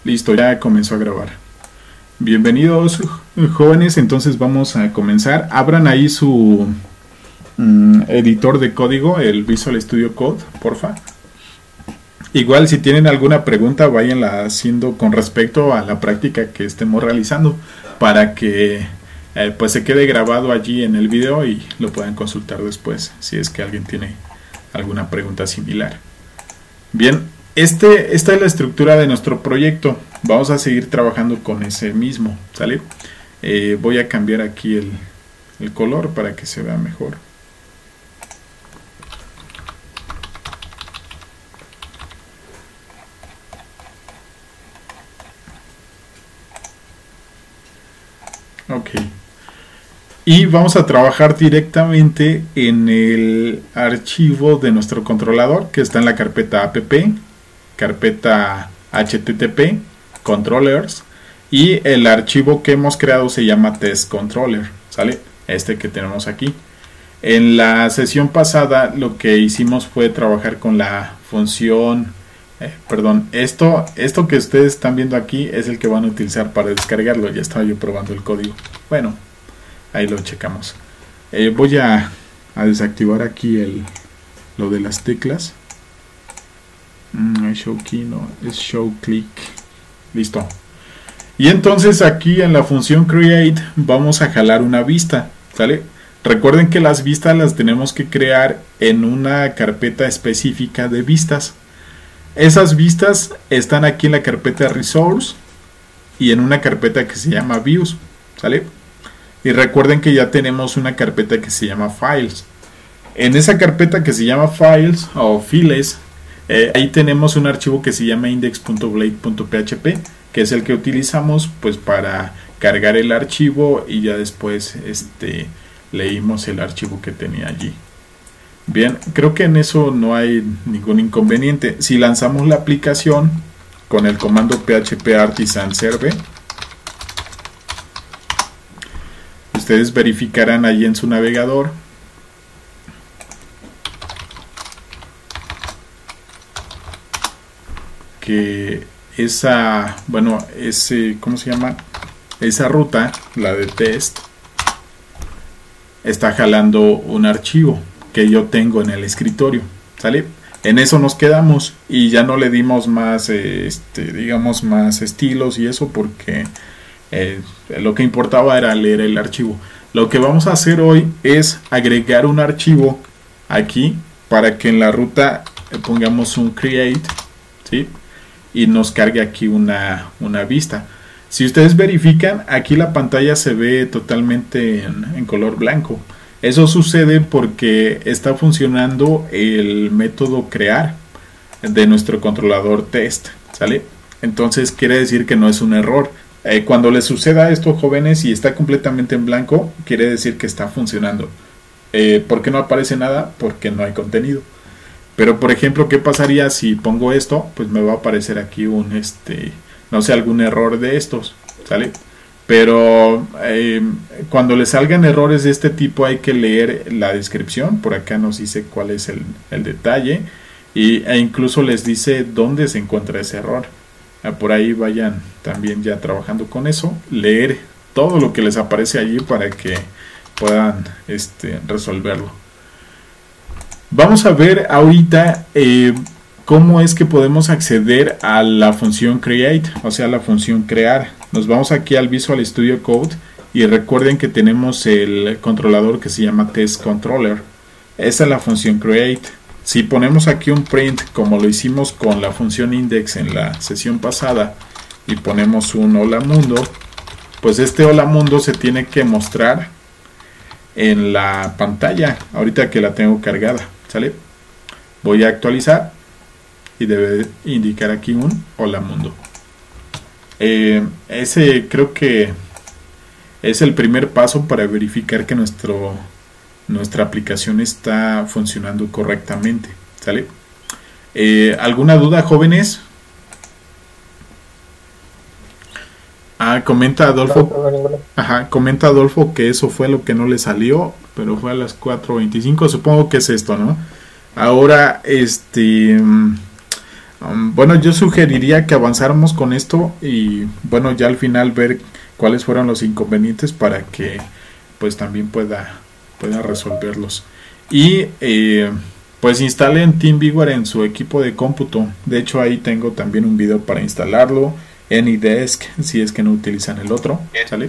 Listo, ya comenzó a grabar. Bienvenidos jóvenes, entonces vamos a comenzar. Abran ahí su editor de código, el Visual Studio Code, porfa. Igual si tienen alguna pregunta, váyanla haciendo con respecto a la práctica que estemos realizando para que pues se quede grabado allí en el video y lo puedan consultar después si es que alguien tiene alguna pregunta similar. Bien, esta es la estructura de nuestro proyecto. Vamos a seguir trabajando con ese mismo, ¿sale? Voy a cambiar aquí el color para que se vea mejor. Ok. Y vamos a trabajar directamente en el archivo de nuestro controlador que está en la carpeta app, carpeta http, controllers, y el archivo que hemos creado se llama test controller, ¿sale? Este que tenemos aquí. En la sesión pasada lo que hicimos fue trabajar con la función, esto que ustedes están viendo aquí es el que van a utilizar para descargarlo. Ya estaba yo probando el código. Bueno, ahí lo checamos. Voy a desactivar aquí lo de las teclas. Show key, no, es show click. Listo. Y entonces aquí en la función create vamos a jalar una vista, ¿sale? Recuerden que las vistas las tenemos que crear en una carpeta específica de vistas. Esas vistas están aquí en la carpeta resource y en una carpeta que se llama views, ¿sale? Y recuerden que ya tenemos una carpeta que se llama files. En esa carpeta que se llama files o files, ahí tenemos un archivo que se llama index.blade.php, que es el que utilizamos pues para cargar el archivo y ya después leímos el archivo que tenía allí. Bien, creo que en eso no hay ningún inconveniente. Si lanzamos la aplicación con el comando php artisan serve, ustedes verificarán allí en su navegador que ¿cómo se llama? Esa ruta, la de test, está jalando un archivo que yo tengo en el escritorio, ¿sale? En eso nos quedamos y ya no le dimos más, digamos, más estilos y eso porque lo que importaba era leer el archivo. Lo que vamos a hacer hoy es agregar un archivo aquí para que en la ruta pongamos un create, ¿sí? Y nos cargue aquí una vista. Si ustedes verifican, aquí la pantalla se ve totalmente en color blanco. Eso sucede porque está funcionando el método crear de nuestro controlador test, ¿sale? Entonces quiere decir que no es un error. Cuando les suceda esto, jóvenes, y está completamente en blanco, quiere decir que está funcionando. ¿Por qué no aparece nada? Porque no hay contenido. Pero por ejemplo, ¿qué pasaría si pongo esto? Pues me va a aparecer aquí no sé, algún error de estos, ¿sale? Pero cuando les salgan errores de este tipo hay que leer la descripción. Por acá nos dice cuál es el detalle e incluso les dice dónde se encuentra ese error. Por ahí vayan también ya trabajando con eso, leer todo lo que les aparece allí para que puedan resolverlo. Vamos a ver ahorita cómo es que podemos acceder a la función create, o sea, la función crear. Nos vamos aquí al Visual Studio Code y recuerden que tenemos el controlador que se llama test controller. Esa es la función create. Si ponemos aquí un print como lo hicimos con la función index en la sesión pasada y ponemos un hola mundo, pues este hola mundo se tiene que mostrar en la pantalla ahorita que la tengo cargada, ¿sale? Voy a actualizar y debe indicar aquí un hola mundo. Ese creo que es el primer paso para verificar que nuestra aplicación está funcionando correctamente, ¿sale? ¿Alguna duda, jóvenes? Comenta Adolfo. Ajá, comenta Adolfo que eso fue lo que no le salió, pero fue a las 4:25. Supongo que es esto, ¿no? Ahora, Bueno, yo sugeriría que avanzáramos con esto y bueno, ya al final ver cuáles fueron los inconvenientes para que pues también pueda resolverlos. Y pues instalen TeamViewer en su equipo de cómputo. De hecho ahí tengo también un video para instalarlo. AnyDesk, si es que no utilizan el otro. ¿Sale?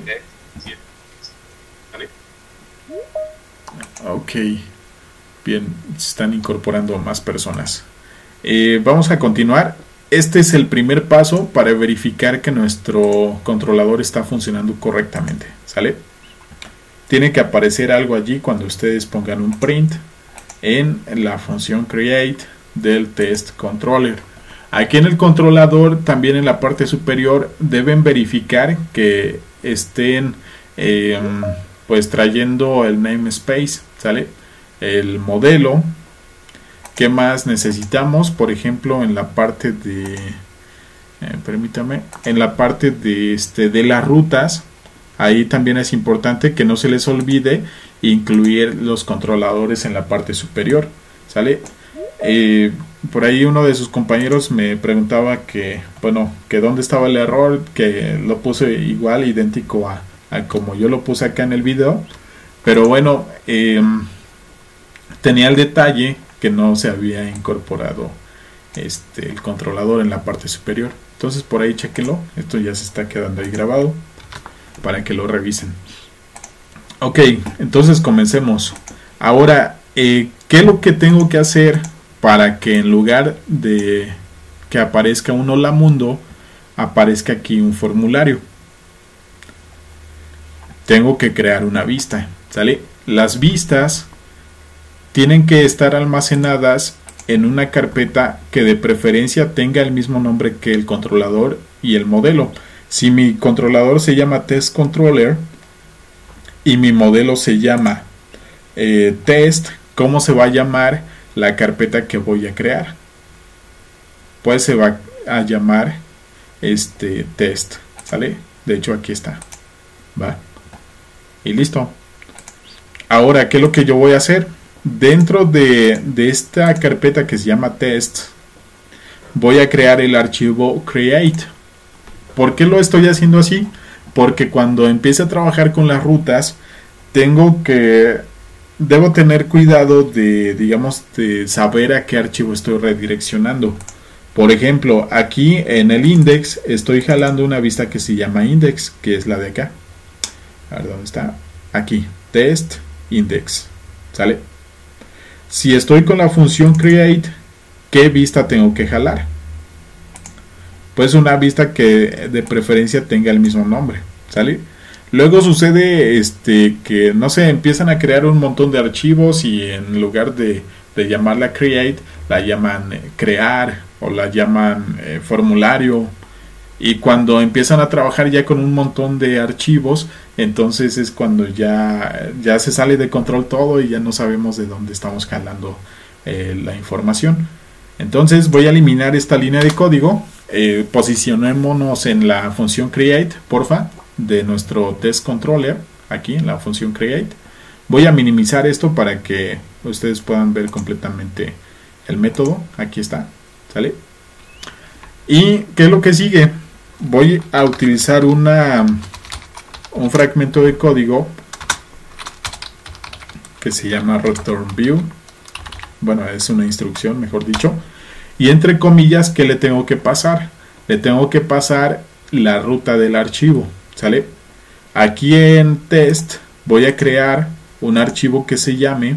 Ok. Bien, se están incorporando más personas. Vamos a continuar. Este es el primer paso para verificar que nuestro controlador está funcionando correctamente. ¿Sale? Tiene que aparecer algo allí cuando ustedes pongan un print en la función create del test controller. Aquí en el controlador, también en la parte superior, deben verificar que estén pues trayendo el namespace, ¿sale? El modelo. ¿Qué más necesitamos? Por ejemplo, en la parte de permítame, en la parte de las rutas, ahí también es importante que no se les olvide incluir los controladores en la parte superior, ¿sale? Por ahí uno de sus compañeros me preguntaba que, bueno, que dónde estaba el error, que lo puse igual, idéntico a como yo lo puse acá en el video, pero bueno, tenía el detalle que no se había incorporado el controlador en la parte superior. Entonces por ahí chequenlo, esto ya se está quedando ahí grabado para que lo revisen. Ok, entonces comencemos. Ahora, ¿qué es lo que tengo que hacer para que en lugar de que aparezca un hola mundo, aparezca aquí un formulario? Tengo que crear una vista, ¿sale? Las vistas tienen que estar almacenadas en una carpeta que de preferencia tenga el mismo nombre que el controlador y el modelo. Si mi controlador se llama test controller y mi modelo se llama test, ¿cómo se va a llamar la carpeta que voy a crear? Pues se va a llamar test, ¿sale? De hecho aquí está, va, y listo. Ahora, ¿qué es lo que yo voy a hacer? Dentro de esta carpeta que se llama test, voy a crear el archivo create. ¿Por qué lo estoy haciendo así? Porque cuando empiece a trabajar con las rutas, debo tener cuidado de saber a qué archivo estoy redireccionando. Por ejemplo, aquí en el index estoy jalando una vista que se llama index, que es la de acá. A ver, ¿dónde está? Aquí, test index, ¿sale? Si estoy con la función create, ¿qué vista tengo que jalar? Pues una vista que de preferencia tenga el mismo nombre, ¿sale? Luego sucede que, no sé, empiezan a crear un montón de archivos y en lugar de llamarla create, la llaman crear o la llaman formulario. Y cuando empiezan a trabajar ya con un montón de archivos, entonces es cuando ya se sale de control todo y ya no sabemos de dónde estamos jalando la información. Entonces voy a eliminar esta línea de código. Posicionémonos en la función create, porfa, de nuestro test controller, aquí en la función create. Voy a minimizar esto para que ustedes puedan ver completamente el método. Aquí está, ¿sale? ¿Y qué es lo que sigue? Voy a utilizar un fragmento de código que se llama return view. Bueno, es una instrucción, mejor dicho. Y entre comillas, ¿qué le tengo que pasar? Le tengo que pasar la ruta del archivo, ¿sale? Aquí en test voy a crear un archivo que se llame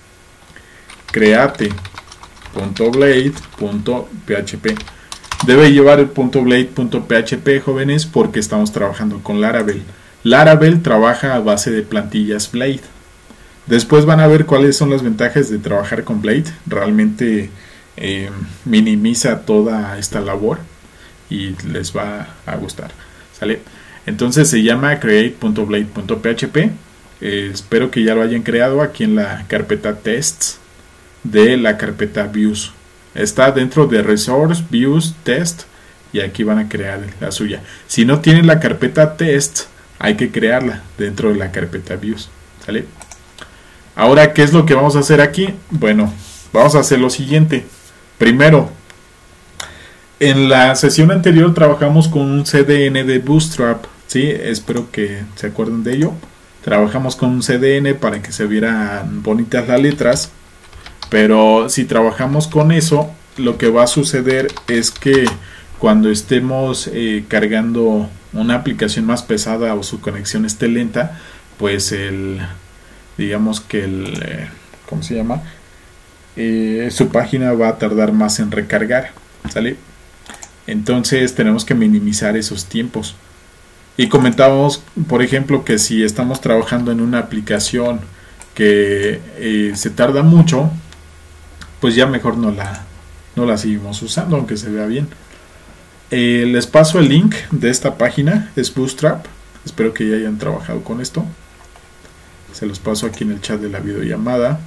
create.blade.php. Debe llevar el .blade.php, jóvenes, porque estamos trabajando con Laravel. Laravel trabaja a base de plantillas Blade. Después van a ver cuáles son las ventajas de trabajar con Blade. Realmente minimiza toda esta labor y les va a gustar, ¿sale? Entonces se llama create.blade.php. Espero que ya lo hayan creado aquí en la carpeta tests de la carpeta views. Está dentro de resource, views, test, y aquí van a crear la suya. Si no tienen la carpeta test, hay que crearla dentro de la carpeta views, ¿sale? Ahora, ¿qué es lo que vamos a hacer aquí? Bueno, vamos a hacer lo siguiente. Primero, En la sesión anterior trabajamos con un CDN de Bootstrap, ¿sí? Espero que se acuerden de ello. Trabajamos con un CDN para que se vieran bonitas las letras, pero si trabajamos con eso, lo que va a suceder es que cuando estemos cargando una aplicación más pesada o su conexión esté lenta, pues digamos que ¿cómo se llama? Su página va a tardar más en recargar, ¿sale? Entonces tenemos que minimizar esos tiempos. Y comentábamos, por ejemplo, que si estamos trabajando en una aplicación que se tarda mucho, pues ya mejor no la seguimos usando, aunque se vea bien. Les paso el link de esta página, es Bootstrap. Espero que ya hayan trabajado con esto. Se los paso aquí en el chat de la videollamada.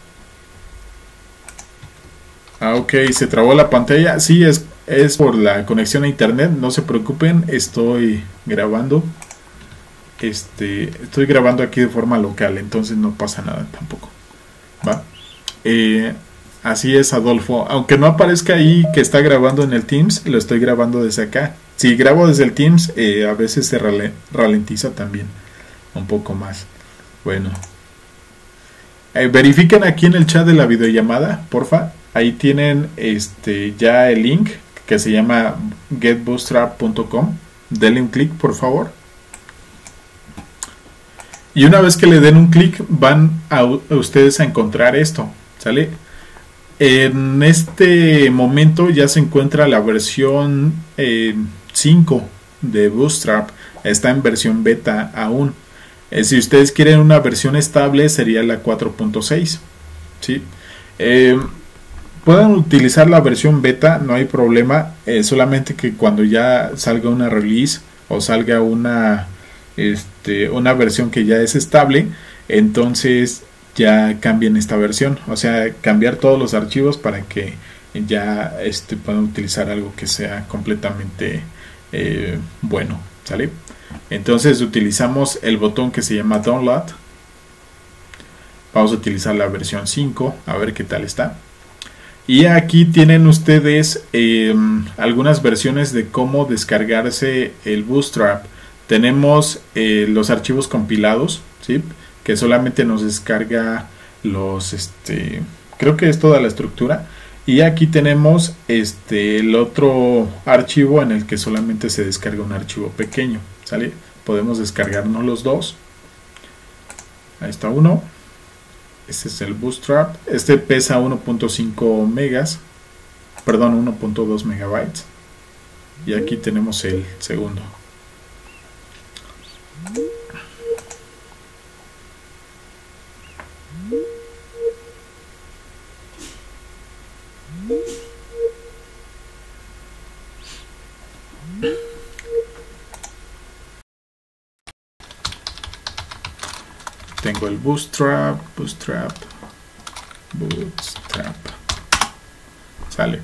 Ok, se trabó la pantalla. Sí, es por la conexión a internet. No se preocupen, estoy grabando. Estoy grabando aquí de forma local, entonces no pasa nada tampoco. ¿Va? Así es, Adolfo. Aunque no aparezca ahí que está grabando en el Teams, lo estoy grabando desde acá. Si grabo desde el Teams, a veces se ralentiza también un poco más. Bueno. Verifiquen aquí en el chat de la videollamada, porfa. Ahí tienen ya el link que se llama getbootstrap.com. Denle un clic, por favor. Y una vez que le den un clic, van a ustedes a encontrar esto, ¿sale? En este momento ya se encuentra la versión 5 de Bootstrap. Está en versión beta aún. Si ustedes quieren una versión estable, sería la 4.6, ¿sí? Pueden utilizar la versión beta, no hay problema. Solamente que cuando ya salga una release o salga una versión que ya es estable, entonces ya cambien esta versión, o sea, cambiar todos los archivos para que ya puedan utilizar algo que sea completamente bueno, ¿sale? Entonces utilizamos el botón que se llama Download. Vamos a utilizar la versión 5, a ver qué tal está. Y aquí tienen ustedes algunas versiones de cómo descargarse el Bootstrap. Tenemos los archivos compilados, ¿sí? Que solamente nos descarga creo que es toda la estructura. Y aquí tenemos el otro archivo en el que solamente se descarga un archivo pequeño, ¿sale? Podemos descargarnos los dos. Ahí está uno. Este es el Bootstrap. Este pesa 1.5 megas. Perdón, 1.2 megabytes. Y aquí tenemos el segundo. Tengo el Bootstrap. Sale.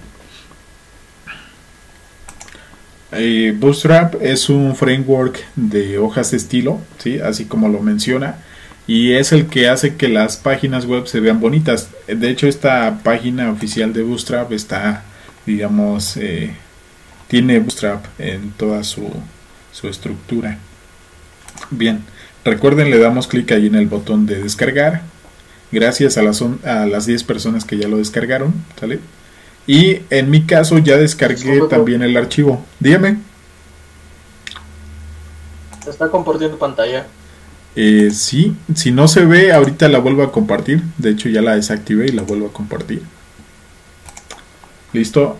Bootstrap es un framework de hojas de estilo, ¿sí? Así como lo menciona, y es el que hace que las páginas web se vean bonitas. De hecho, esta página oficial de Bootstrap está, digamos, tiene Bootstrap en toda su estructura. Bien, recuerden, le damos clic ahí en el botón de descargar. Gracias a las 10 personas que ya lo descargaron, ¿sale? Y en mi caso ya descargué también el archivo. Dígame. Se está compartiendo pantalla. Sí, si no se ve, ahorita la vuelvo a compartir. De hecho ya la desactivé y la vuelvo a compartir. Listo.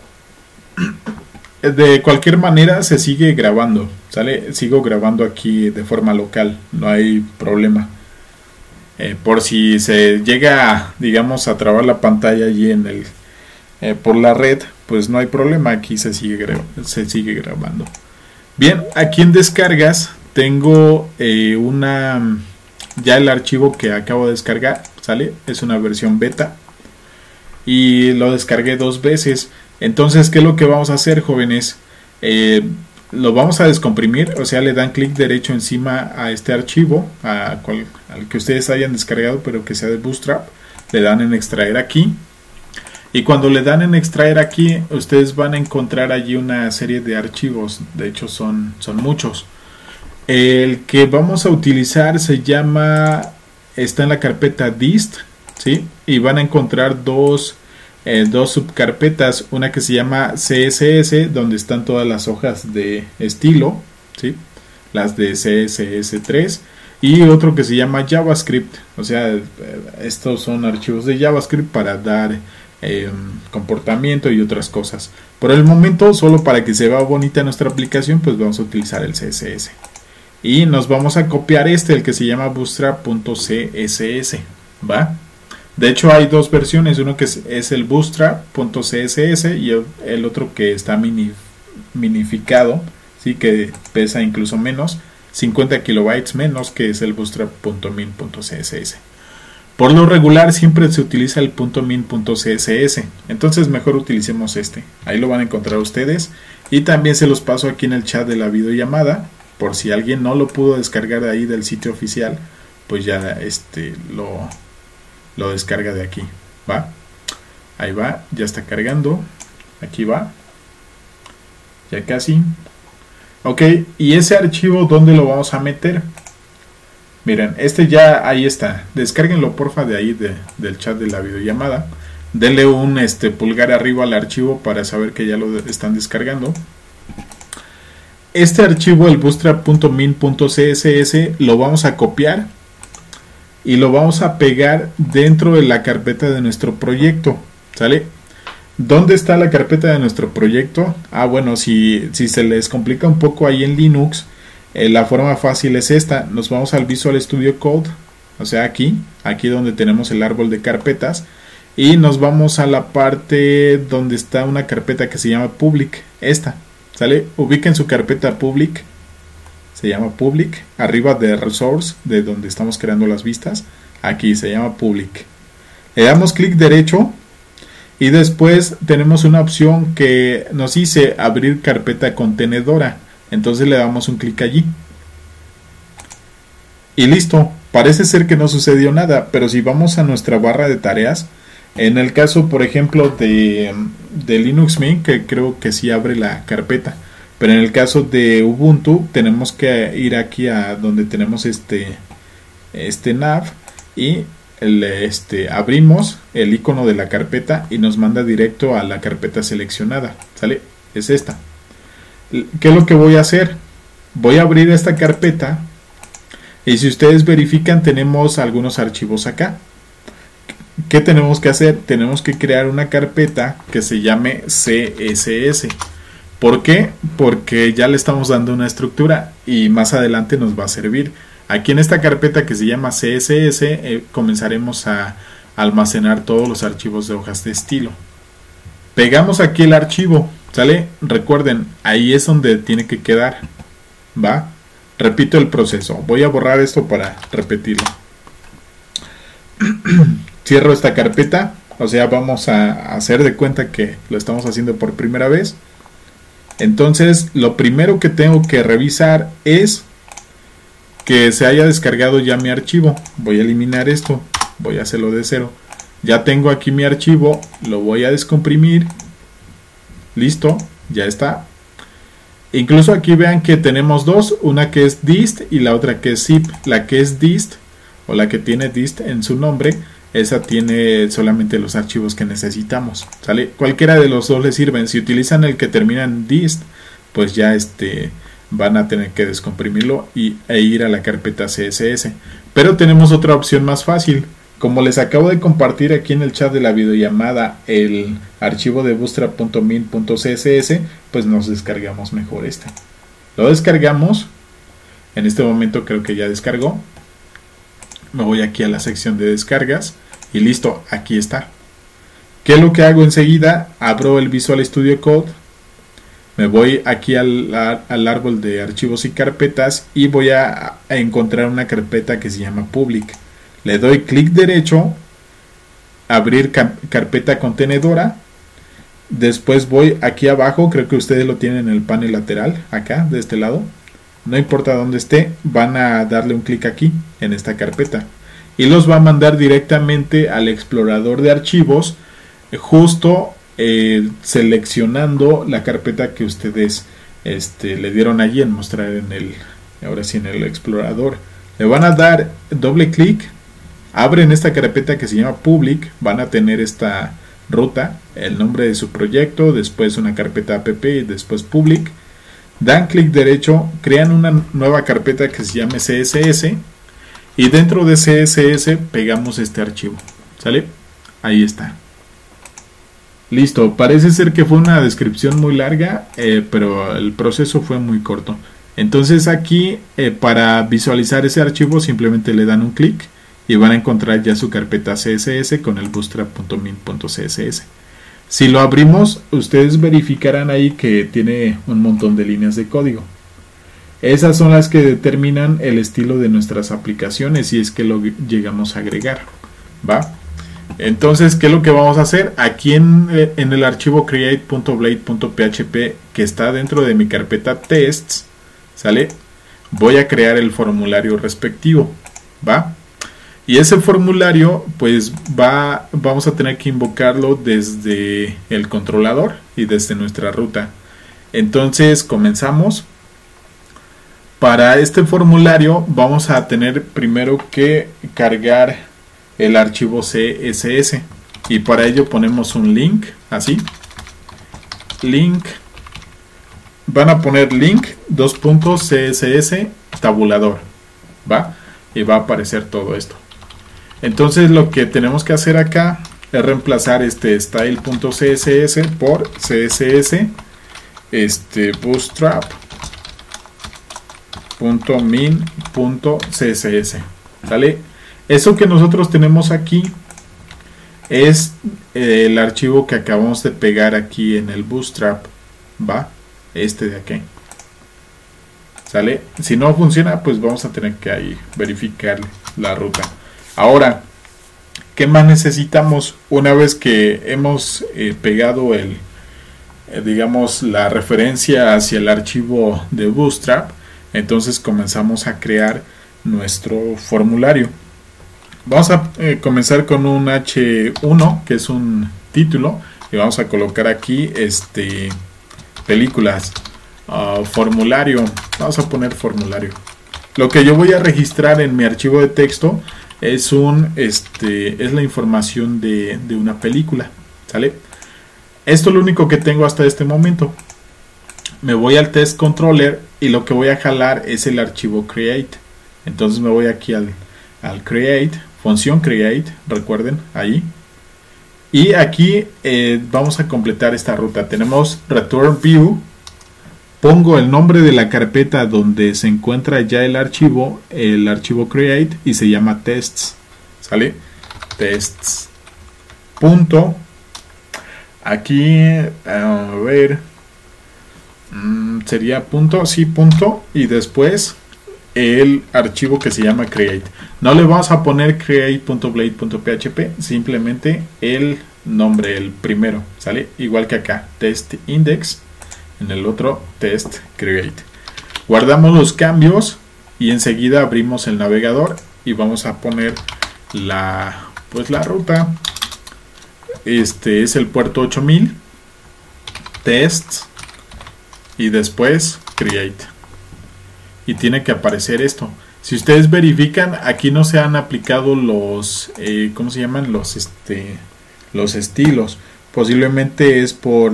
De cualquier manera se sigue grabando, ¿sale? Sigo grabando aquí de forma local, no hay problema. Por si se llega, digamos, a trabar la pantalla allí por la red, pues no hay problema, aquí se sigue grabando. Bien, aquí en descargas tengo ya el archivo que acabo de descargar, ¿sale? Es una versión beta y lo descargué 2 veces. Entonces, ¿qué es lo que vamos a hacer, jóvenes? Lo vamos a descomprimir, o sea, le dan clic derecho encima a este archivo, al que ustedes hayan descargado, pero que sea de Bootstrap. Le dan en extraer aquí Y cuando le dan en extraer aquí, ustedes van a encontrar allí una serie de archivos. De hecho son muchos. El que vamos a utilizar se llama, está en la carpeta dist, ¿sí? Y van a encontrar dos subcarpetas, una que se llama CSS, donde están todas las hojas de estilo, ¿sí? Las de CSS3, y otro que se llama JavaScript. O sea, estos son archivos de JavaScript para dar comportamiento y otras cosas. Por el momento, solo para que se vea bonita nuestra aplicación, pues vamos a utilizar el CSS. Y nos vamos a copiar el que se llama bootstrap.css, ¿va? De hecho hay dos versiones, uno que es el bootstrap.css y el otro que está minificado, ¿sí? Que pesa incluso menos, 50 kilobytes menos, que es el bootstrap.min.css. Por lo regular siempre se utiliza el .min.css, entonces mejor utilicemos este. Ahí lo van a encontrar ustedes y también se los paso aquí en el chat de la videollamada, por si alguien no lo pudo descargar de ahí del sitio oficial, pues ya lo descarga de aquí, ¿va? Ahí va, ya está cargando, aquí va, ya casi. Ok, y ese archivo, ¿dónde lo vamos a meter? Miren, ya ahí está. Descárguenlo porfa de ahí del chat de la videollamada. Denle un pulgar arriba al archivo para saber que ya lo están descargando. Este archivo, el bootstrap.min.css, lo vamos a copiar y lo vamos a pegar dentro de la carpeta de nuestro proyecto, ¿sale? ¿Dónde está la carpeta de nuestro proyecto? Ah, bueno, si se les complica un poco ahí en Linux, la forma fácil es esta. Nos vamos al Visual Studio Code, o sea aquí donde tenemos el árbol de carpetas, y nos vamos a la parte donde está una carpeta que se llama public, esta, ¿sale? Ubiquen su carpeta public, se llama public, arriba de resource, de donde estamos creando las vistas, aquí se llama public. Le damos clic derecho y después tenemos una opción que nos dice abrir carpeta contenedora. Entonces le damos un clic allí y listo. Parece ser que no sucedió nada, pero si vamos a nuestra barra de tareas, en el caso por ejemplo de Linux Mint, que creo que sí abre la carpeta, pero en el caso de Ubuntu tenemos que ir aquí a donde tenemos este nav y abrimos el icono de la carpeta y nos manda directo a la carpeta seleccionada, ¿sale? Es esta. ¿Qué es lo que voy a hacer? Voy a abrir esta carpeta y si ustedes verifican tenemos algunos archivos acá. ¿Qué tenemos que hacer? Tenemos que crear una carpeta que se llame CSS. ¿Por qué? Porque ya le estamos dando una estructura y más adelante nos va a servir. Aquí en esta carpeta que se llama CSS comenzaremos a almacenar todos los archivos de hojas de estilo. Pegamos aquí el archivo, ¿sale? Recuerden, ahí es donde tiene que quedar, ¿va? Repito el proceso. Voy a borrar esto para repetirlo. Cierro esta carpeta, o sea, vamos a hacer de cuenta que lo estamos haciendo por primera vez. Entonces, lo primero que tengo que revisar es que se haya descargado ya mi archivo. Voy a eliminar esto, voy a hacerlo de cero. Ya tengo aquí mi archivo, lo voy a descomprimir. Listo, ya está. Incluso aquí vean que tenemos dos, una que es dist y la otra que es zip. La que es dist o la que tiene dist en su nombre, esa tiene solamente los archivos que necesitamos, ¿sale? Cualquiera de los dos les sirven. Si utilizan el que termina en dist, pues ya van a tener que descomprimirlo e ir a la carpeta CSS. Pero tenemos otra opción más fácil. Como les acabo de compartir aquí en el chat de la videollamada el archivo de bootstrap.min.css, pues nos descargamos mejor este. Lo descargamos. En este momento creo que ya descargó. Me voy aquí a la sección de descargas y listo, aquí está. ¿Qué es lo que hago enseguida? Abro el Visual Studio Code, me voy aquí al árbol de archivos y carpetas y voy a encontrar una carpeta que se llama public. Le doy clic derecho, abrir carpeta contenedora. Después voy aquí abajo, creo que ustedes lo tienen en el panel lateral, acá de este lado. No importa dónde esté, van a darle un clic aquí en esta carpeta y los va a mandar directamente al explorador de archivos justo seleccionando la carpeta que ustedes le dieron allí en mostrar en el, ahora sí, en el explorador. Le van a dar doble clic, abren esta carpeta que se llama public, van a tener esta ruta, el nombre de su proyecto, después una carpeta app y después public. Dan clic derecho, crean una nueva carpeta que se llame CSS y dentro de CSS pegamos este archivo, ¿sale? Ahí está. Listo, parece ser que fue una descripción muy larga, pero el proceso fue muy corto. Entonces aquí para visualizar ese archivo simplemente le dan un clic y van a encontrar ya su carpeta CSS con el bootstrap.min.css. Si lo abrimos, ustedes verificarán ahí que tiene un montón de líneas de código. Esas son las que determinan el estilo de nuestras aplicaciones si es que lo llegamos a agregar, ¿va? Entonces, ¿qué es lo que vamos a hacer? Aquí en el archivo create.blade.php que está dentro de mi carpeta tests, ¿sale? Voy a crear el formulario respectivo, ¿va? Y ese formulario, pues vamos a tener que invocarlo desde el controlador y desde nuestra ruta. Entonces, comenzamos. Para este formulario vamos a tener primero que cargar el archivo CSS y para ello ponemos un link, así, link, van a poner link .css tabulador, ¿va? Y va a aparecer todo esto. Entonces lo que tenemos que hacer acá es reemplazar este style.css por css bootstrap.min.css, ¿vale? Eso que nosotros tenemos aquí es el archivo que acabamos de pegar aquí en el Bootstrap, ¿va? Este de aquí, ¿sale? Si no funciona, pues vamos a tener que ahí verificar la ruta. Ahora, ¿qué más necesitamos? Una vez que hemos pegado digamos, la referencia hacia el archivo de Bootstrap, entonces comenzamos a crear nuestro formulario. Vamos a comenzar con un H1 que es un título y vamos a colocar aquí películas, formulario, vamos a poner formulario. Lo que yo voy a registrar en mi archivo de texto es la información de una película, ¿sale? Esto es lo único que tengo hasta este momento. Me voy al test controller y lo que voy a jalar es el archivo create. Entonces me voy aquí al create, función create, recuerden, ahí. Y aquí vamos a completar esta ruta. Tenemos return view, pongo el nombre de la carpeta donde se encuentra ya el archivo create y se llama tests, ¿sale? Tests. Punto. Aquí, a ver, sería punto, sí, punto, y después el archivo que se llama create. No le vamos a poner create.blade.php, simplemente el nombre, el primero, ¿sale? Igual que acá, test index, en el otro test create. Guardamos los cambios y enseguida abrimos el navegador y vamos a poner la ruta. Este es el puerto 8000, test y después create. Y tiene que aparecer esto. Si ustedes verifican, aquí no se han aplicado los ¿cómo se llaman? Los estilos. Posiblemente es por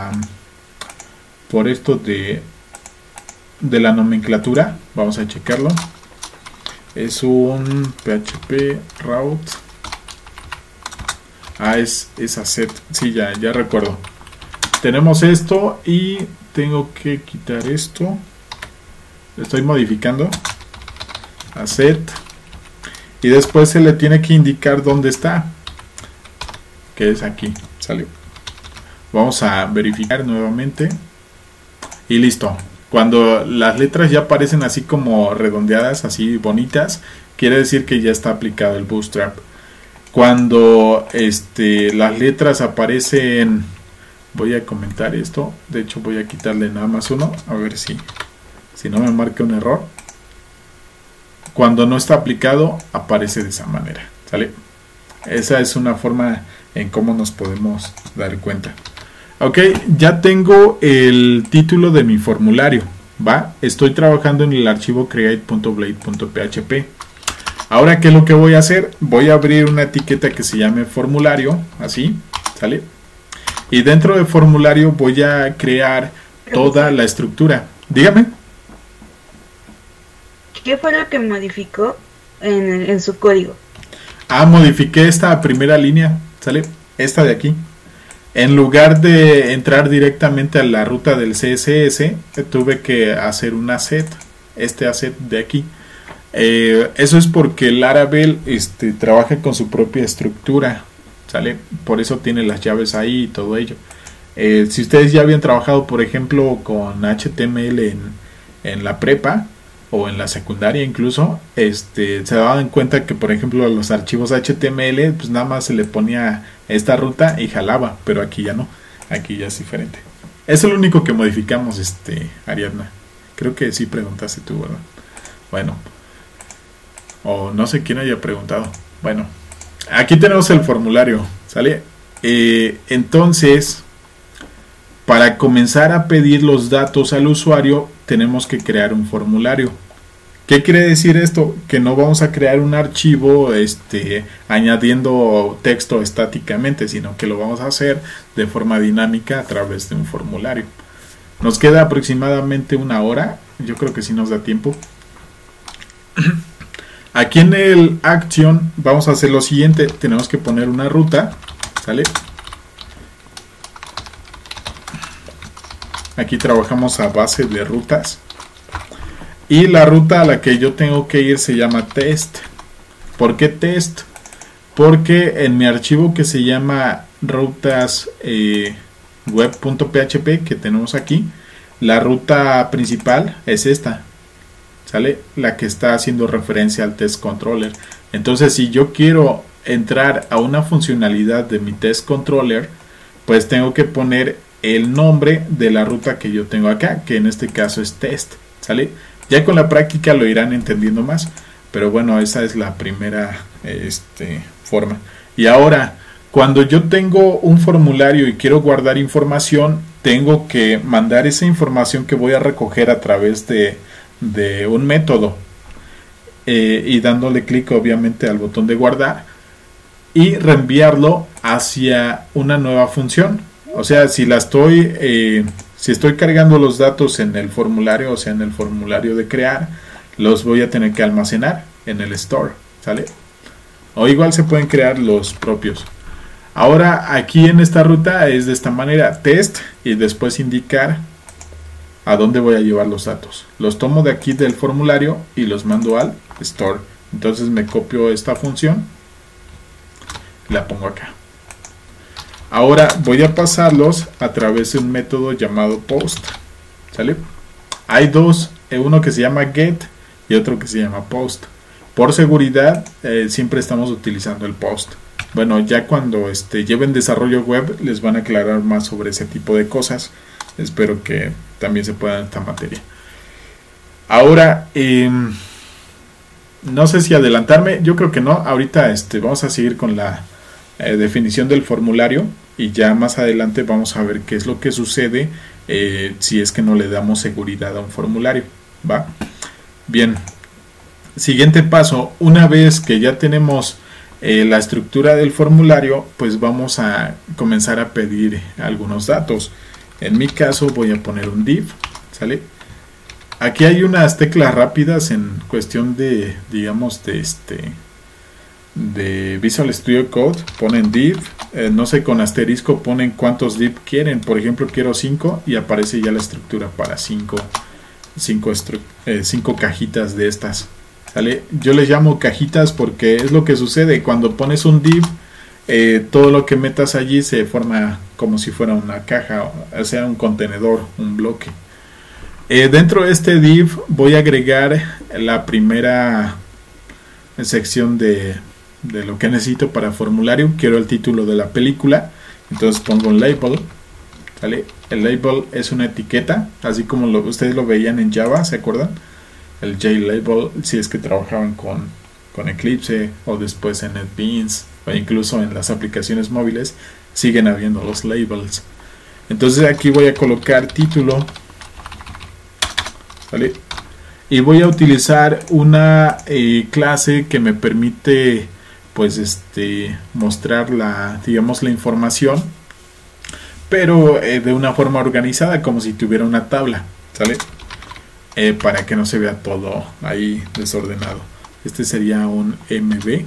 esto de la nomenclatura. Vamos a checarlo. Es un PHP route. Es asset. Sí, ya recuerdo. Tenemos esto y tengo que quitar esto. Estoy modificando. Asset. Y después se le tiene que indicar dónde está. Que es aquí. Salió. Vamos a verificar nuevamente. Y listo. Cuando las letras ya aparecen así como redondeadas, así bonitas, quiere decir que ya está aplicado el Bootstrap. Cuando las letras aparecen, voy a comentar esto, de hecho voy a quitarle nada más uno, a ver si no me marca un error. Cuando no está aplicado, aparece de esa manera, ¿sale? Esa es una forma en cómo nos podemos dar cuenta. Ok, ya tengo el título de mi formulario, ¿va? Estoy trabajando en el archivo create.blade.php. Ahora, ¿qué es lo que voy a hacer? Voy a abrir una etiqueta que se llame formulario, así, ¿sale? Y dentro de formulario voy a crear toda la estructura. Dígame. ¿Qué fue lo que modificó en su código? Modifiqué esta primera línea, ¿sale? Esta de aquí. En lugar de entrar directamente a la ruta del CSS, tuve que hacer un asset, este asset de aquí. Eso es porque Laravel trabaja con su propia estructura, ¿sale? Por eso tiene las llaves ahí y todo ello. Si ustedes ya habían trabajado, por ejemplo, con HTML en la prepa o en la secundaria incluso, se daban cuenta que, por ejemplo, a los archivos HTML, pues nada más se le ponía esta ruta y jalaba, pero aquí ya no, aquí ya es diferente. Es lo único que modificamos, Ariadna. Creo que sí preguntaste tú, ¿verdad? Bueno, o no sé quién haya preguntado. Bueno, aquí tenemos el formulario, ¿sale? Entonces, para comenzar a pedir los datos al usuario, tenemos que crear un formulario. ¿Qué quiere decir esto? Que no vamos a crear un archivo añadiendo texto estáticamente, sino que lo vamos a hacer de forma dinámica a través de un formulario. Nos queda aproximadamente una hora, yo creo que sí nos da tiempo. Aquí en el action vamos a hacer lo siguiente, tenemos que poner una ruta, ¿sale? Aquí trabajamos a base de rutas. Y la ruta a la que yo tengo que ir se llama test. ¿Por qué test? Porque en mi archivo que se llama rutas web.php que tenemos aquí, la ruta principal es esta, ¿sale? La que está haciendo referencia al test controller. Entonces, si yo quiero entrar a una funcionalidad de mi test controller, pues tengo que poner el nombre de la ruta que yo tengo acá, que en este caso es test, ¿sale? Ya con la práctica lo irán entendiendo más, pero bueno, esa es la primera forma. Y ahora, cuando yo tengo un formulario y quiero guardar información, tengo que mandar esa información que voy a recoger a través de un método y dándole clic obviamente al botón de guardar y reenviarlo hacia una nueva función. O sea, si estoy cargando los datos en el formulario, o sea, en el formulario de crear, los voy a tener que almacenar en el store, ¿sale? O igual se pueden crear los propios. Ahora, aquí en esta ruta es de esta manera, test, y después indicar a dónde voy a llevar los datos. Los tomo de aquí del formulario y los mando al store. Entonces me copio esta función, la pongo acá. Ahora voy a pasarlos a través de un método llamado post, ¿sale? Hay dos, uno que se llama get y otro que se llama post. Por seguridad siempre estamos utilizando el post. Bueno, ya cuando lleven desarrollo web les van a aclarar más sobre ese tipo de cosas. Espero que también se pueda en esta materia. Ahora, no sé si adelantarme, yo creo que no. Ahorita vamos a seguir con la definición del formulario y ya más adelante vamos a ver qué es lo que sucede si es que no le damos seguridad a un formulario, ¿va? Bien, siguiente paso, una vez que ya tenemos la estructura del formulario, pues vamos a comenzar a pedir algunos datos. En mi caso voy a poner un div, ¿sale? Aquí hay unas teclas rápidas en cuestión de, digamos, de Visual Studio Code. Ponen div, no sé, con asterisco ponen cuántos div quieren. Por ejemplo, quiero 5 y aparece ya la estructura para 5 cajitas de estas, ¿sale? Yo les llamo cajitas porque es lo que sucede cuando pones un div. Todo lo que metas allí se forma como si fuera una caja, o sea, un contenedor, un bloque. Dentro de este div voy a agregar la primera sección de lo que necesito para formulario. Quiero el título de la película, entonces pongo un label, ¿vale? El label es una etiqueta, así como ustedes lo veían en Java, ¿se acuerdan? El JLabel, si es que trabajaban con Eclipse o después en NetBeans, o incluso en las aplicaciones móviles siguen habiendo los labels. Entonces aquí voy a colocar título, ¿vale? Y voy a utilizar una clase que me permite pues mostrar digamos la información, pero de una forma organizada, como si tuviera una tabla, ¿sale? Para que no se vea todo ahí desordenado. Este sería un MB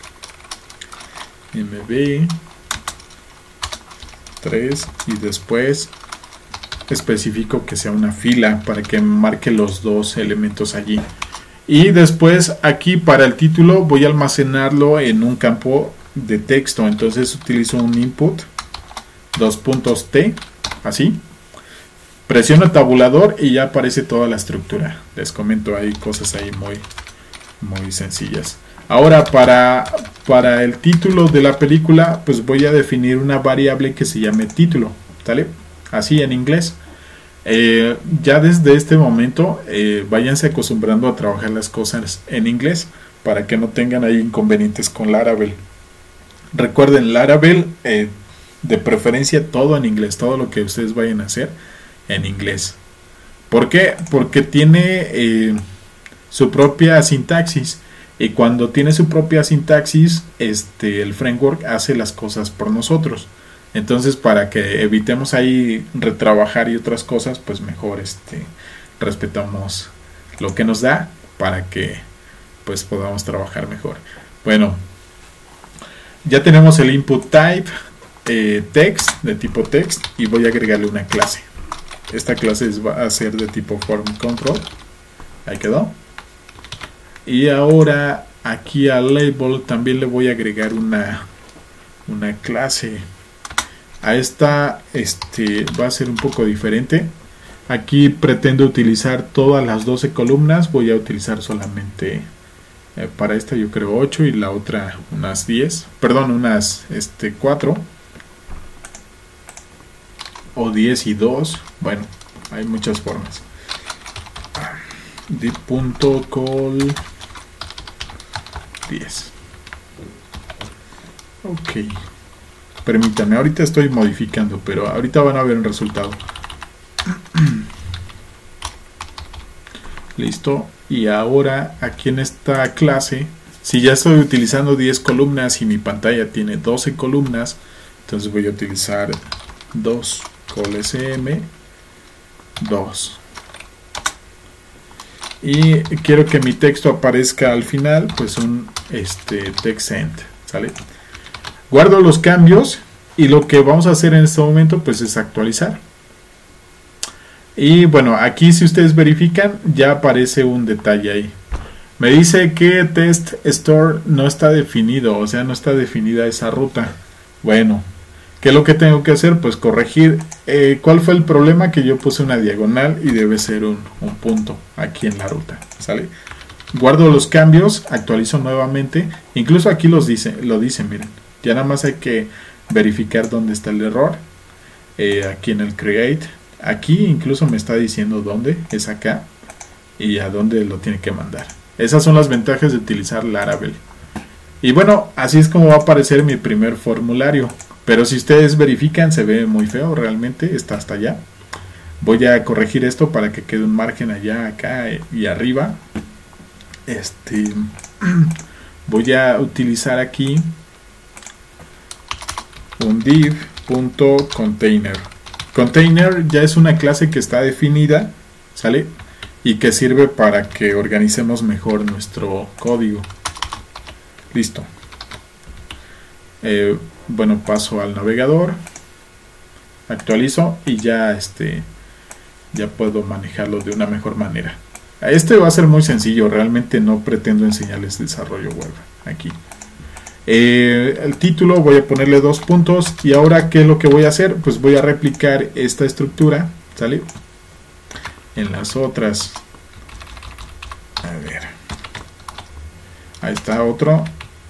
3 y después especifico que sea una fila para que marque los dos elementos allí. Y después aquí para el título voy a almacenarlo en un campo de texto. Entonces utilizo un input, T, así. Presiono tabulador y ya aparece toda la estructura. Les comento, hay cosas ahí muy sencillas. Ahora para el título de la película, pues voy a definir una variable que se llame título, ¿sale? Así en inglés. Ya desde este momento váyanse acostumbrando a trabajar las cosas en inglés para que no tengan ahí inconvenientes con Laravel. Recuerden, Laravel de preferencia todo en inglés, todo lo que ustedes vayan a hacer en inglés. ¿Por qué? Porque tiene su propia sintaxis, y cuando tiene su propia sintaxis el framework hace las cosas por nosotros. Entonces, para que evitemos ahí retrabajar y otras cosas, pues mejor respetamos lo que nos da para que pues podamos trabajar mejor. Bueno, ya tenemos el input type text, de tipo text, y voy a agregarle una clase. Esta clase va a ser de tipo form control. Ahí quedó. Y ahora aquí al label también le voy a agregar una clase. A esta va a ser un poco diferente. Aquí pretendo utilizar todas las 12 columnas. Voy a utilizar solamente para esta yo creo 8 y la otra unas 10. Perdón, unas 4 o 10 y 2. Bueno, hay muchas formas. Div.call 10. Ok. Permítanme, ahorita estoy modificando, pero ahorita van a ver el resultado. Listo. Y ahora aquí en esta clase, si ya estoy utilizando 10 columnas y mi pantalla tiene 12 columnas, entonces voy a utilizar 2 call sm 2. Y quiero que mi texto aparezca al final, pues un text end, ¿sale? Guardo los cambios y lo que vamos a hacer en este momento pues es actualizar. Y bueno, aquí si ustedes verifican ya aparece un detalle ahí. Me dice que test store no está definido, o sea, no está definida esa ruta. Bueno, ¿qué es lo que tengo que hacer? Pues corregir. ¿Cuál fue el problema? Que yo puse una diagonal y debe ser un punto aquí en la ruta, ¿sale? Guardo los cambios, actualizo nuevamente. Incluso aquí lo dice, miren. Ya nada más hay que verificar dónde está el error. Aquí en el create. Aquí incluso me está diciendo dónde es acá y a dónde lo tiene que mandar. Esas son las ventajas de utilizar Laravel. Y bueno, así es como va a aparecer mi primer formulario. Pero si ustedes verifican, se ve muy feo realmente, está hasta allá. Voy a corregir esto para que quede un margen allá, acá y arriba. Voy a utilizar aquí un div.container. Container ya es una clase que está definida, ¿sale? Y que sirve para que organicemos mejor nuestro código. Listo. Bueno, paso al navegador, actualizo y ya ya puedo manejarlo de una mejor manera. Va a ser muy sencillo, realmente no pretendo enseñarles desarrollo web aquí. El título voy a ponerle 2 puntos y ahora ¿qué es lo que voy a hacer? Pues voy a replicar esta estructura, ¿sale? En las otras. A ver. Ahí está otro.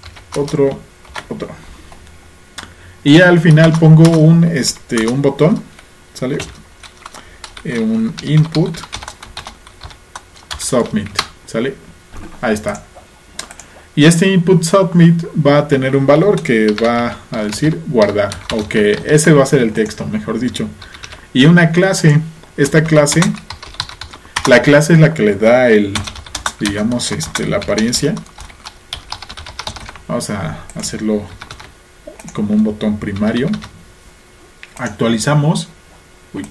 Y al final pongo un botón, ¿sale? Un input submit, ¿sale? Ahí está. Y este input submit va a tener un valor que va a decir guardar, o que ese va a ser el texto, mejor dicho. Y una clase, esta clase, la clase es la que le da el, digamos, la apariencia. Vamos a hacerlo como un botón primario. Actualizamos. Uy.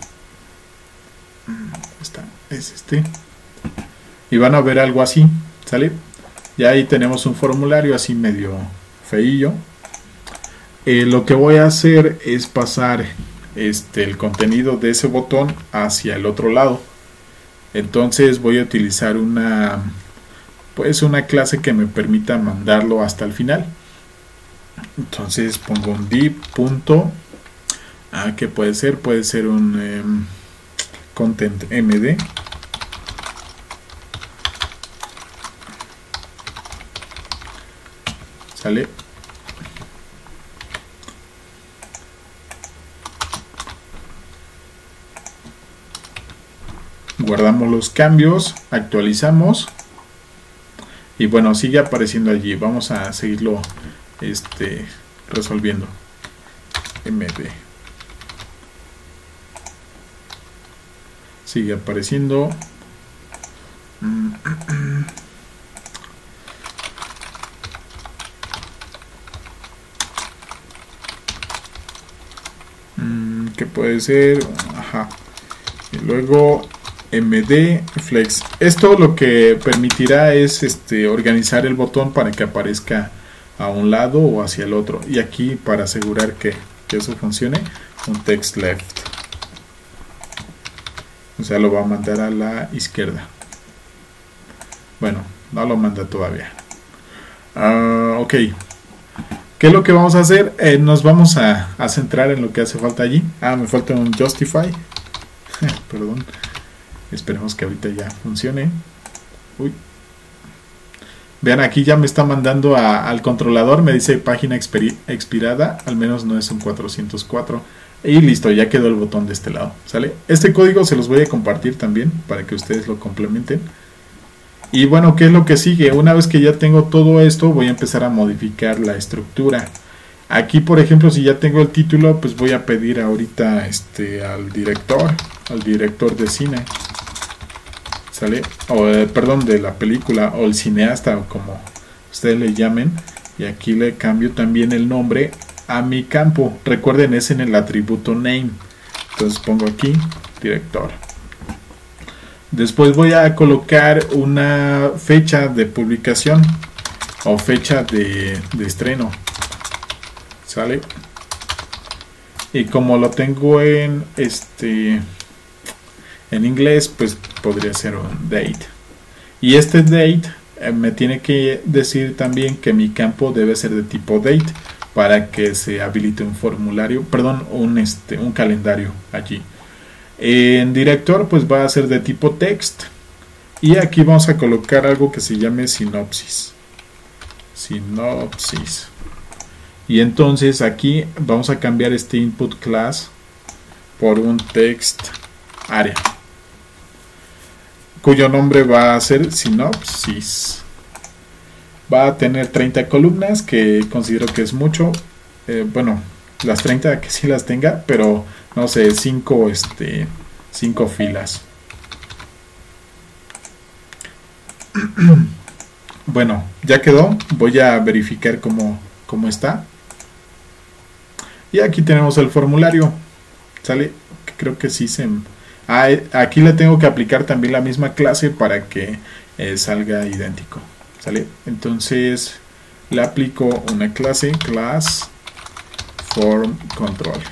Está, es este. Y van a ver algo así, ¿sale? Ya ahí tenemos un formulario así medio feillo. Lo que voy a hacer es pasar el contenido de ese botón hacia el otro lado. Entonces voy a utilizar una clase que me permita mandarlo hasta el final. Entonces pongo un div punto, que puede ser un content md. ¿Sale? Guardamos los cambios, actualizamos y bueno, sigue apareciendo allí. Vamos a seguirlo resolviendo. md sigue apareciendo. Que puede ser, ajá, y luego md flex. Esto lo que permitirá es organizar el botón para que aparezca a un lado o hacia el otro, y aquí para asegurar que eso funcione, un text left, o sea, lo va a mandar a la izquierda. Bueno, no lo manda todavía. Ok, ¿qué es lo que vamos a hacer? Nos vamos a centrar en lo que hace falta allí. Me falta un justify. Perdón. Esperemos que ahorita ya funcione. Uy. Vean, aquí ya me está mandando al controlador. Me dice página expirada. Al menos no es un 404. Y listo, ya quedó el botón de este lado. ¿Sale? Este código se los voy a compartir también para que ustedes lo complementen. Y bueno, ¿qué es lo que sigue? Una vez que ya tengo todo esto, voy a empezar a modificar la estructura. Aquí, por ejemplo, si ya tengo el título, pues voy a pedir ahorita al director de cine, ¿sale? O perdón, de la película, o el cineasta, o como ustedes le llamen. Y aquí le cambio también el nombre a mi campo. Recuerden, es en el atributo name. Entonces pongo aquí director. Después voy a colocar una fecha de publicación o fecha de estreno, ¿sale? Y como lo tengo en inglés, pues podría ser un date. Y este date me tiene que decir también que mi campo debe ser de tipo date para que se habilite un formulario, perdón, un calendario allí. En director pues va a ser de tipo text, y aquí vamos a colocar algo que se llame sinopsis. Y entonces aquí vamos a cambiar este input class por un text area, cuyo nombre va a ser sinopsis. Va a tener 30 columnas, que considero que es mucho. Bueno, las 30 que sí las tenga, pero no sé, 5 filas. Bueno, ya quedó. Voy a verificar cómo está. Y aquí tenemos el formulario. ¿Sale? Creo que sí se... aquí le tengo que aplicar también la misma clase para que salga idéntico. ¿Sale? Entonces le aplico una clase, class form control.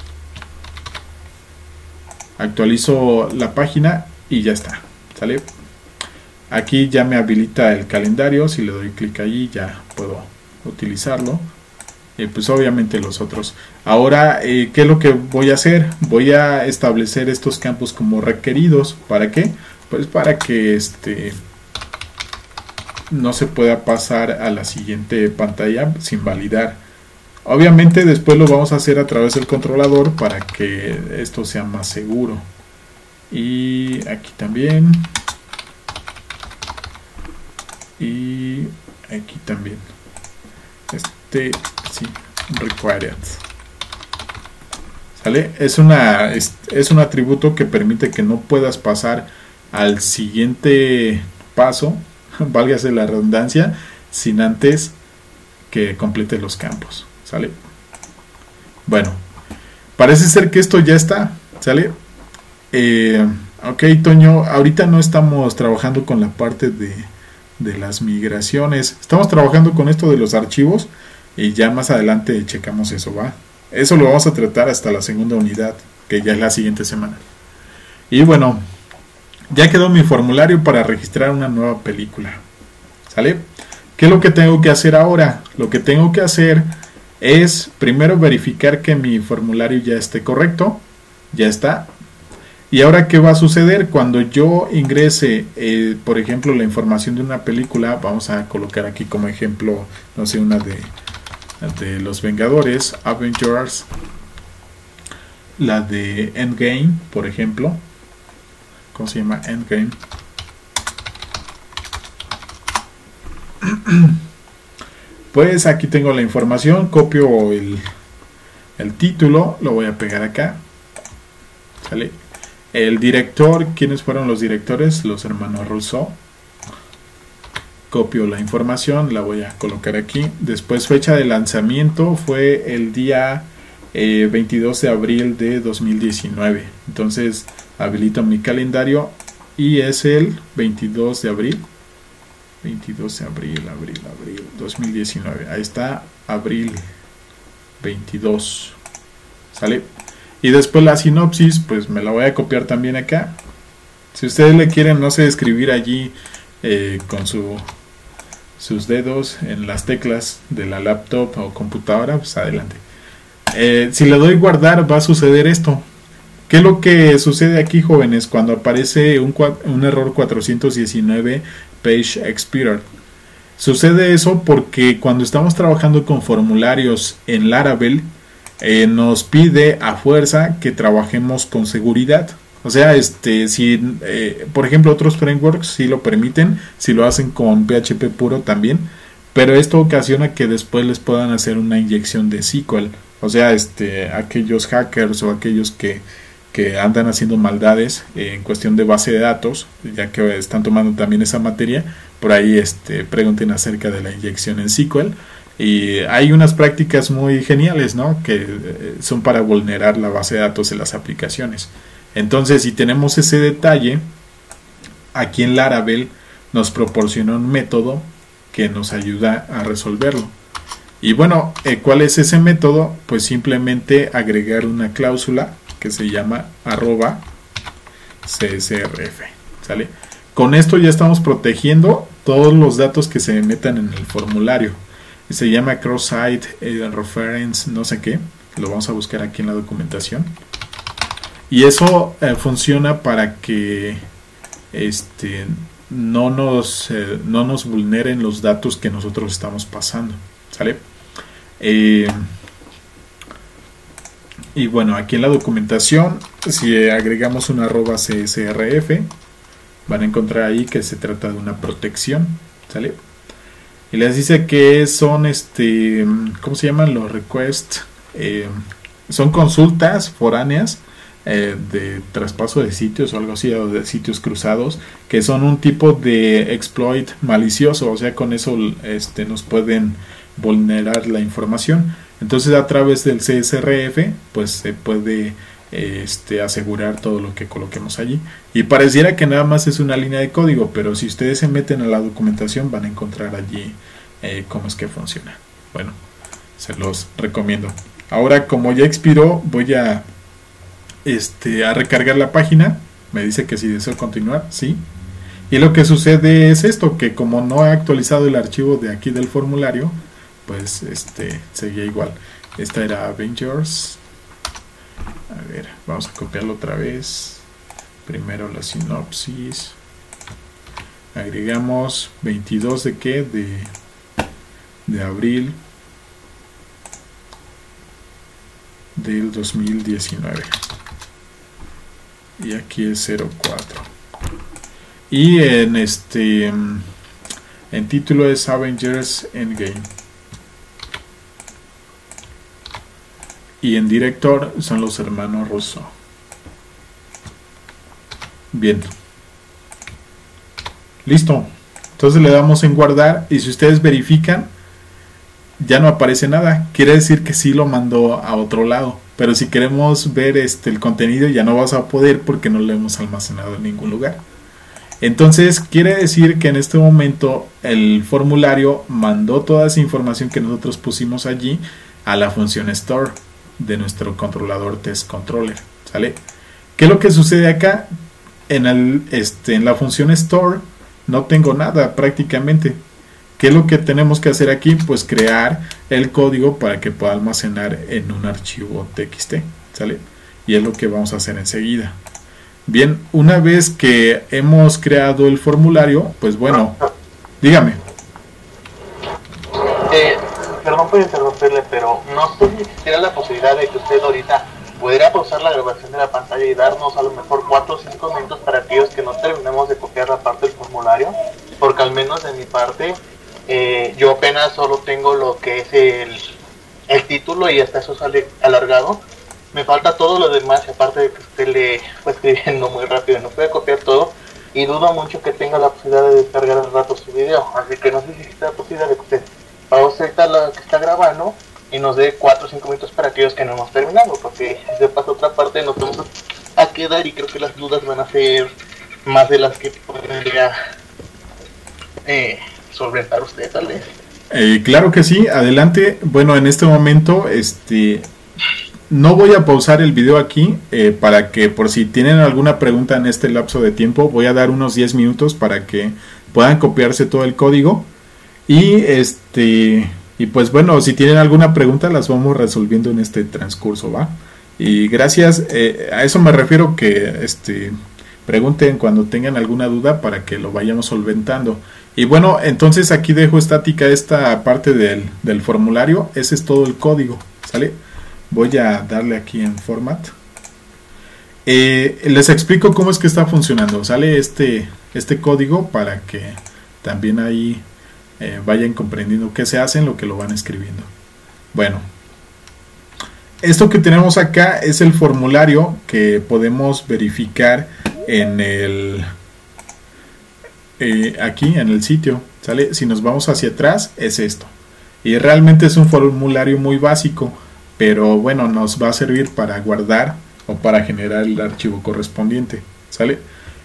Actualizo la página y ya está. ¿Sale? Aquí ya me habilita el calendario. Si le doy clic allí ya puedo utilizarlo. Pues obviamente los otros. Ahora, ¿qué es lo que voy a hacer? Voy a establecer estos campos como requeridos. ¿Para qué? Pues para que no se pueda pasar a la siguiente pantalla sin validar. Obviamente después lo vamos a hacer a través del controlador para que esto sea más seguro. Y aquí también. Y aquí también sí, required, ¿sale? Es un atributo que permite que no puedas pasar al siguiente paso, válgase la redundancia, sin antes que complete los campos, ¿sale? Bueno, parece ser que esto ya está, ¿sale? Ok, Toño, ahorita no estamos trabajando con la parte de las migraciones, estamos trabajando con esto de los archivos y ya más adelante checamos eso, ¿va? Eso lo vamos a tratar hasta la segunda unidad, que ya es la siguiente semana. Y bueno, ya quedó mi formulario para registrar una nueva película, ¿sale? ¿Qué es lo que tengo que hacer ahora? Lo que tengo que hacer es primero verificar que mi formulario ya esté correcto, ya está. Y ahora, ¿qué va a suceder? Cuando yo ingrese, por ejemplo, la información de una película, vamos a colocar aquí como ejemplo, no sé, una de los Vengadores, Avengers, la de Endgame, por ejemplo. ¿Cómo se llama? Endgame. Pues aquí tengo la información, copio el título, lo voy a pegar acá, ¿sale? El director, ¿quiénes fueron los directores? Los hermanos Rousseau. Copio la información, la voy a colocar aquí. Después, fecha de lanzamiento fue el día 22 de abril de 2019. Entonces, habilito mi calendario y es el 22 de abril. 22 de abril, 2019. Ahí está, abril 22. ¿Sale? Y después la sinopsis, pues me la voy a copiar también acá. Si ustedes le quieren, no sé, escribir allí con sus dedos en las teclas de la laptop o computadora, pues adelante. Si le doy guardar, va a suceder esto. ¿Qué es lo que sucede aquí, jóvenes? Cuando aparece un error 419 page expired. Sucede eso porque cuando estamos trabajando con formularios en Laravel, nos pide a fuerza que trabajemos con seguridad. O sea, si por ejemplo otros frameworks sí lo permiten, si lo hacen con PHP puro también, pero esto ocasiona que después les puedan hacer una inyección de SQL. O sea, aquellos hackers o aquellos que andan haciendo maldades en cuestión de base de datos, ya que están tomando también esa materia, por ahí pregunten acerca de la inyección en SQL. Y hay unas prácticas muy geniales, ¿no? Que son para vulnerar la base de datos de las aplicaciones. Entonces, si tenemos ese detalle, aquí en Laravel nos proporciona un método que nos ayuda a resolverlo. Y bueno, ¿cuál es ese método? Pues simplemente agregar una cláusula que se llama @csrf, ¿sale? Con esto ya estamos protegiendo todos los datos que se metan en el formulario. Se llama cross-site reference no sé qué, lo vamos a buscar aquí en la documentación, y eso funciona para que no nos vulneren los datos que nosotros estamos pasando, ¿sale? Y bueno, aquí en la documentación, si agregamos un @csrf, van a encontrar ahí que se trata de una protección, ¿sale? Y les dice que son ¿cómo se llaman? Los requests. Son consultas foráneas de traspaso de sitios o algo así, o de sitios cruzados, que son un tipo de exploit malicioso. O sea, con eso nos pueden vulnerar la información. Entonces, a través del CSRF, pues se puede asegurar todo lo que coloquemos allí. Y pareciera que nada más es una línea de código, pero si ustedes se meten a la documentación van a encontrar allí cómo es que funciona. Bueno, se los recomiendo. Ahora, como ya expiró, voy a recargar la página. Me dice que si deseo continuar, sí. Y lo que sucede es esto, que como no he actualizado el archivo de aquí del formulario, pues seguía igual. Esta era Avengers. A ver, vamos a copiarlo otra vez. Primero la sinopsis. Agregamos 22 de qué? De abril del 2019. Y aquí es 04. Y En título es Avengers Endgame. Y en director son los hermanos Russo. Bien. Listo. Entonces le damos en guardar y si ustedes verifican ya no aparece nada. Quiere decir que sí lo mandó a otro lado. Pero si queremos ver el contenido ya no vas a poder porque no lo hemos almacenado en ningún lugar. Entonces quiere decir que en este momento el formulario mandó toda esa información que nosotros pusimos allí a la función store de nuestro controlador test controller. ¿Sale? ¿Qué es lo que sucede acá? En la función store no tengo nada prácticamente. ¿Qué es lo que tenemos que hacer aquí? Pues crear el código para que pueda almacenar en un archivo txt, ¿sale? Y es lo que vamos a hacer enseguida. Bien, una vez que hemos creado el formulario, pues bueno, dígame. Perdón por interrumpirle, pero no sé si existiera la posibilidad de que usted ahorita pudiera pausar la grabación de la pantalla y darnos a lo mejor 4 o 5 minutos para aquellos que no terminemos de copiar la parte del formulario, porque al menos de mi parte yo apenas solo tengo lo que es el título y hasta eso sale alargado. Me falta todo lo demás y aparte de que usted le fue escribiendo muy rápido y no puede copiar todo y dudo mucho que tenga la posibilidad de descargar al rato su video, así que no sé si existe la posibilidad de que usted pause ahorita lo que está grabando y nos dé 4 o 5 minutos para aquellos que no hemos terminado, porque si se pasa otra parte nos vamos a quedar y creo que las dudas van a ser más de las que podría solventar usted tal vez. Claro que sí, adelante. Bueno, en este momento no voy a pausar el video aquí para que por si tienen alguna pregunta en este lapso de tiempo voy a dar unos 10 minutos para que puedan copiarse todo el código y pues bueno, si tienen alguna pregunta las vamos resolviendo en este transcurso, ¿va? Y gracias, a eso me refiero que pregunten cuando tengan alguna duda para que lo vayamos solventando. Y bueno, entonces aquí dejo estática esta parte del formulario, ese es todo el código, ¿sale? Voy a darle aquí en format. Les explico cómo es que está funcionando, ¿sale? Este código para que también ahí vayan comprendiendo qué se hace en lo que lo van escribiendo. Bueno, esto que tenemos acá es el formulario que podemos verificar en aquí en el sitio, ¿sale? Si nos vamos hacia atrás es esto y realmente es un formulario muy básico, pero bueno, nos va a servir para guardar o para generar el archivo correspondiente, ¿sale?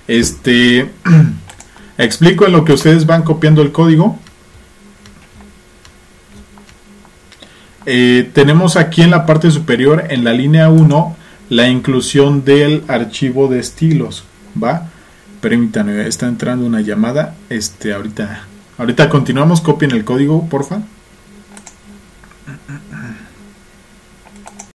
Explico en lo que ustedes van copiando el código. Tenemos aquí en la parte superior, en la línea 1, la inclusión del archivo de estilos, ¿va? Permítanme, está entrando una llamada. Ahorita continuamos, copien el código, porfa.